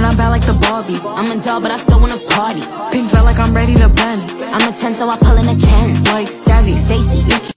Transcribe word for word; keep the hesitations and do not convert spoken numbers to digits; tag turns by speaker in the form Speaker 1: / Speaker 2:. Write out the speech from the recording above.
Speaker 1: I'm bad like the Barbie. I'm a doll, but I still wanna party. Pink felt like I'm ready to bend. I'm a ten, so I pull in a Ken. Like Jazzy, Stacy, Nikki.